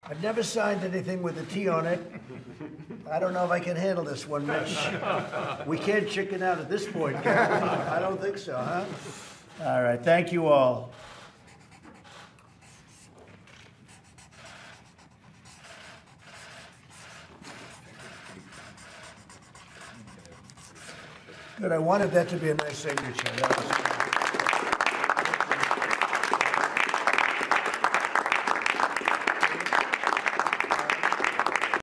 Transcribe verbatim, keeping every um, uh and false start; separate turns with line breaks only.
I've never signed anything with a T on it. I don't know if I can handle this one, Mitch. We can't chicken out at this point, can we? I don't think so, huh? All right, thank you all. Good, I wanted that to be a nice signature. That was